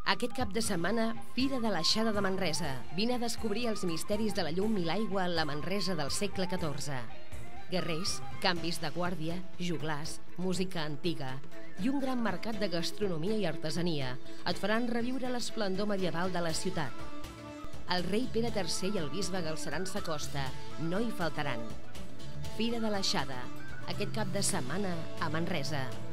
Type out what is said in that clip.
Aquest cap de setmana, Fira de l'Aixada de Manresa. Vine a descobrir els misteris de la llum i l'aigua en la Manresa del segle XIV. Guerrers, canvis de guàrdia, joglars, música antiga i un gran mercat de gastronomia i artesania et faran reviure l'esplendor medieval de la ciutat. El rei Pere III i el bisbe Galceran Sacosta no hi faltaran. Fira de l'Aixada, aquest cap de setmana a Manresa.